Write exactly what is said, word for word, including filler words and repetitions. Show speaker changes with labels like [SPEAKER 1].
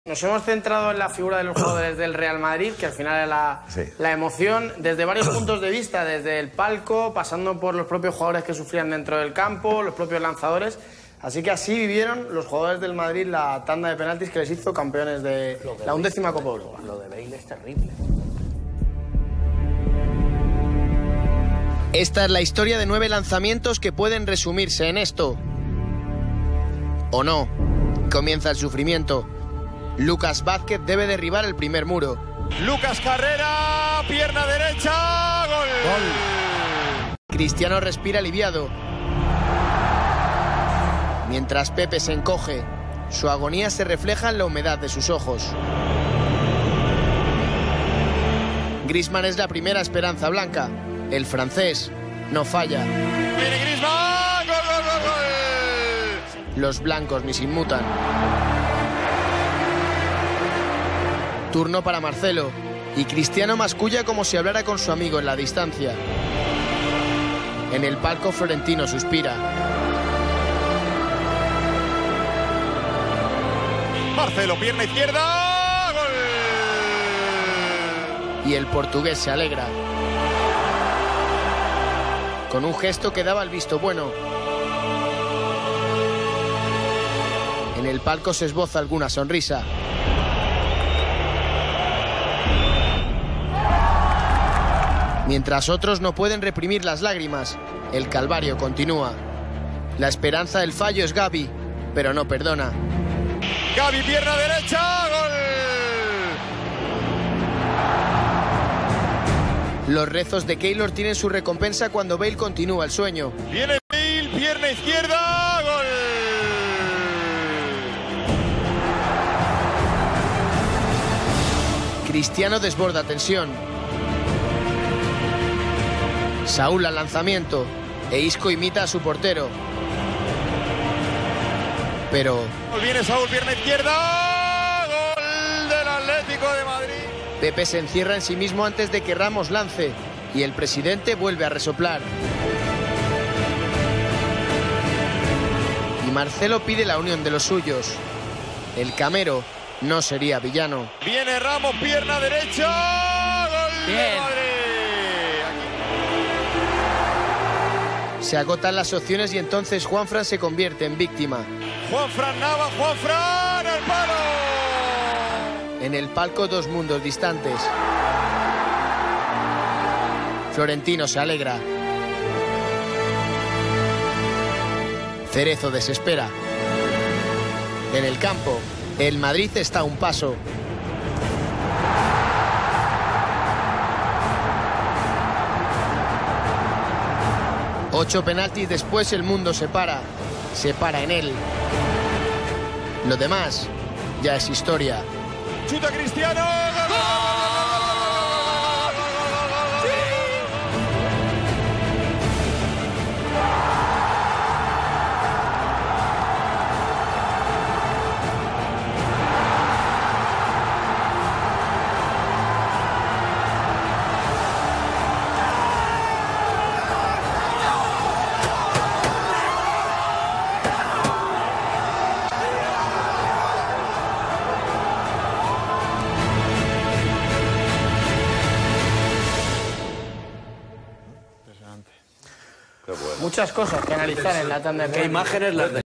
[SPEAKER 1] Nos hemos centrado en la figura de los jugadores del Real Madrid, que al final es la, sí. la emoción, desde varios puntos de vista, desde el palco, pasando por los propios jugadores que sufrían dentro del campo, los propios lanzadores. Así que así vivieron los jugadores del Madrid la tanda de penaltis que les hizo campeones de, de la undécima Copa Europa.
[SPEAKER 2] Lo de Bale es terrible.
[SPEAKER 3] Esta es la historia de nueve lanzamientos que pueden resumirse en esto. ¿O no? Comienza el sufrimiento. Lucas Vázquez debe derribar el primer muro.
[SPEAKER 4] Lucas Carrera, pierna derecha, gol.
[SPEAKER 3] Gol. Cristiano respira aliviado. Mientras Pepe se encoge, su agonía se refleja en la humedad de sus ojos. Griezmann es la primera esperanza blanca. El francés no falla.
[SPEAKER 4] Viene Griezmann, gol, gol, gol, gol.
[SPEAKER 3] Los blancos ni se inmutan. Turno para Marcelo, y Cristiano masculla como si hablara con su amigo en la distancia. En el palco Florentino suspira.
[SPEAKER 4] Marcelo, pierna izquierda, gol.
[SPEAKER 3] Y el portugués se alegra. Con un gesto que daba el visto bueno. En el palco se esboza alguna sonrisa. Mientras otros no pueden reprimir las lágrimas, el calvario continúa. La esperanza del fallo es Gavi, pero no perdona.
[SPEAKER 4] Gavi, pierna derecha, gol.
[SPEAKER 3] Los rezos de Keylor tienen su recompensa cuando Bale continúa el sueño.
[SPEAKER 4] Viene Bale, pierna izquierda, gol.
[SPEAKER 3] Cristiano desborda tensión. Saúl al lanzamiento, e Isco imita a su portero. Pero...
[SPEAKER 4] Viene Saúl, pierna izquierda, gol del Atlético de Madrid.
[SPEAKER 3] Pepe se encierra en sí mismo antes de que Ramos lance, y el presidente vuelve a resoplar. Y Marcelo pide la unión de los suyos. El Camero no sería villano.
[SPEAKER 4] Viene Ramos, pierna derecha, gol
[SPEAKER 1] Bien.
[SPEAKER 4] de Madrid.
[SPEAKER 3] Se agotan las opciones y entonces Juanfran se convierte en víctima.
[SPEAKER 4] Juanfran Nava, Juanfran al palo.
[SPEAKER 3] En el palco dos mundos distantes. Florentino se alegra. Cerezo desespera. En el campo, el Madrid está a un paso. Ocho penaltis después el mundo se para. Se para en él. Lo demás ya es historia.
[SPEAKER 4] Chuta Cristiano. ¡Gol, gol,
[SPEAKER 1] Muchas cosas que analizar en la tanda de penaltis.
[SPEAKER 2] ¿Qué imágenes las de